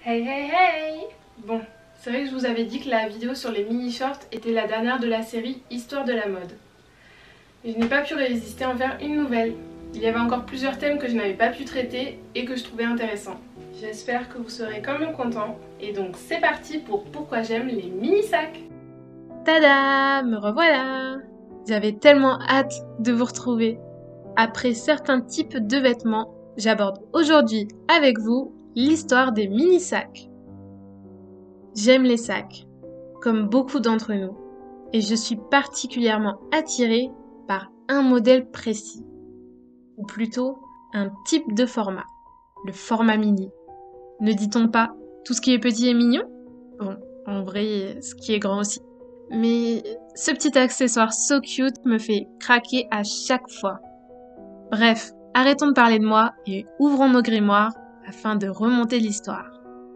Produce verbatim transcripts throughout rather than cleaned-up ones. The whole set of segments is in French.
Hey hey hey! Bon, c'est vrai que je vous avais dit que la vidéo sur les mini-shorts était la dernière de la série Histoire de la mode. Mais je n'ai pas pu résister à en faire une nouvelle. Il y avait encore plusieurs thèmes que je n'avais pas pu traiter et que je trouvais intéressants. J'espère que vous serez quand même contents. Et donc c'est parti pour pourquoi j'aime les mini-sacs! Tada! Me revoilà! J'avais tellement hâte de vous retrouver. Après certains types de vêtements, j'aborde aujourd'hui avec vous l'histoire des mini-sacs. J'aime les sacs, comme beaucoup d'entre nous, et je suis particulièrement attirée par un modèle précis, ou plutôt un type de format, le format mini. Ne dit-on pas tout ce qui est petit est mignon? Bon, en vrai, ce qui est grand aussi. Mais ce petit accessoire so cute me fait craquer à chaque fois. Bref, arrêtons de parler de moi et ouvrons nos grimoires afin de remonter l'histoire.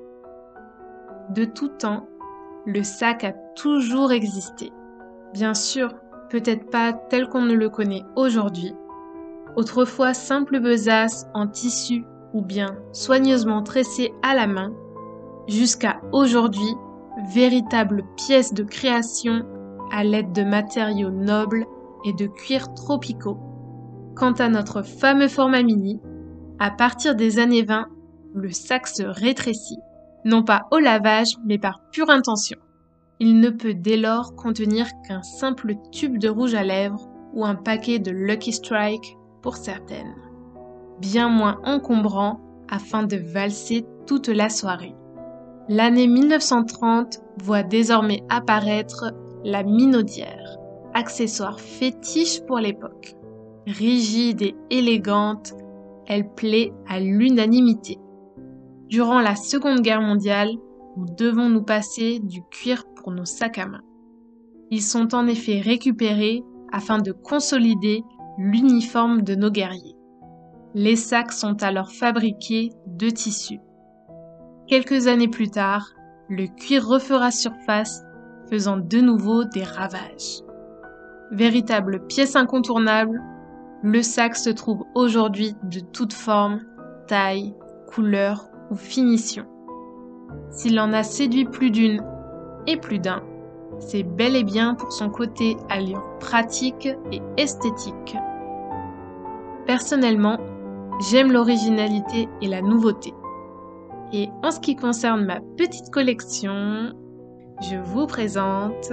De tout temps, le sac a toujours existé. Bien sûr, peut-être pas tel qu'on ne le connaît aujourd'hui. Autrefois simple besace en tissu ou bien soigneusement tressé à la main, jusqu'à aujourd'hui, véritable pièce de création à l'aide de matériaux nobles et de cuirs tropicaux. Quant à notre fameux format mini, à partir des années vingt, le sac se rétrécit, non pas au lavage, mais par pure intention. Il ne peut dès lors contenir qu'un simple tube de rouge à lèvres ou un paquet de Lucky Strike pour certaines. Bien moins encombrant afin de valser toute la soirée. L'année mille neuf cent trente voit désormais apparaître la minaudière, accessoire fétiche pour l'époque. Rigide et élégante, elle plaît à l'unanimité. Durant la Seconde Guerre mondiale, nous devons nous passer du cuir pour nos sacs à main. Ils sont en effet récupérés afin de consolider l'uniforme de nos guerriers. Les sacs sont alors fabriqués de tissu. Quelques années plus tard, le cuir refera surface, faisant de nouveau des ravages. Véritable pièce incontournable, le sac se trouve aujourd'hui de toutes formes, tailles, couleurs ou finitions. S'il en a séduit plus d'une et plus d'un, c'est bel et bien pour son côté allure pratique et esthétique. Personnellement, j'aime l'originalité et la nouveauté. Et en ce qui concerne ma petite collection, je vous présente...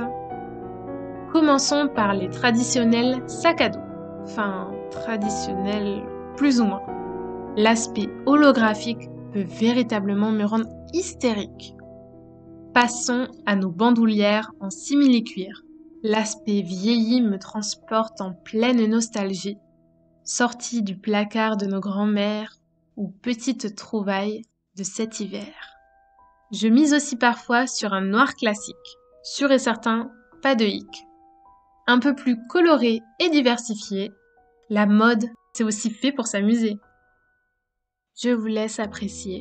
Commençons par les traditionnels sacs à dos. Enfin, traditionnels plus ou moins. L'aspect holographique peut véritablement me rendre hystérique. Passons à nos bandoulières en simili-cuir. L'aspect vieilli me transporte en pleine nostalgie, sorti du placard de nos grands-mères ou petite trouvaille de cet hiver. Je mise aussi parfois sur un noir classique, sûr et certain, pas de hic. Un peu plus coloré et diversifié, la mode, c'est aussi fait pour s'amuser. Je vous laisse apprécier.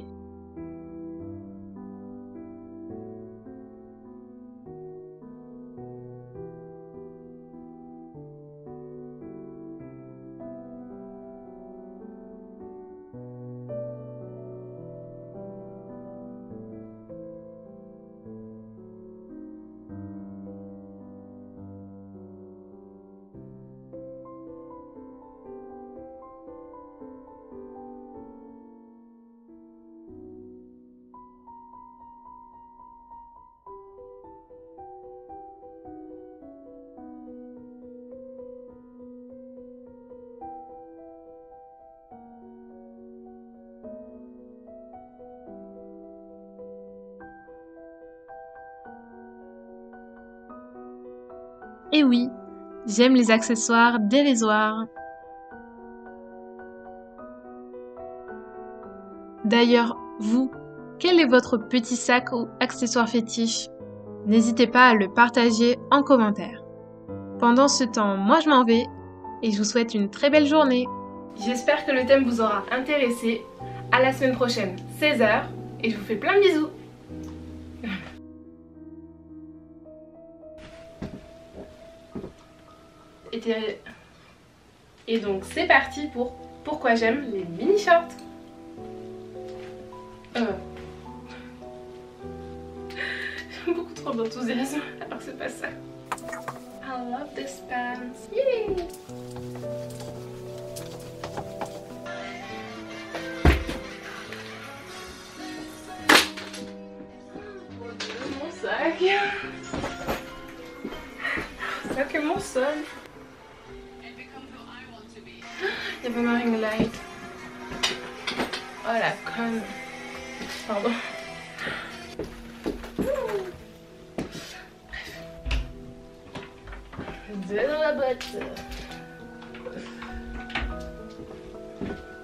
Et oui, j'aime les accessoires dérisoires. D'ailleurs, vous, quel est votre petit sac ou accessoire fétiche? N'hésitez pas à le partager en commentaire. Pendant ce temps, moi je m'en vais et je vous souhaite une très belle journée. J'espère que le thème vous aura intéressé. À la semaine prochaine, seize heures, et je vous fais plein de bisous. Et donc c'est parti pour pourquoi j'aime les mini-shorts. Euh. trop d'enthousiasme alors que c'est pas ça. I love this pants. Yay! Mon sac. Sac et mon sol. Il y a pas ma ring light. Oh la conne. Pardon. Deux dans la boîte.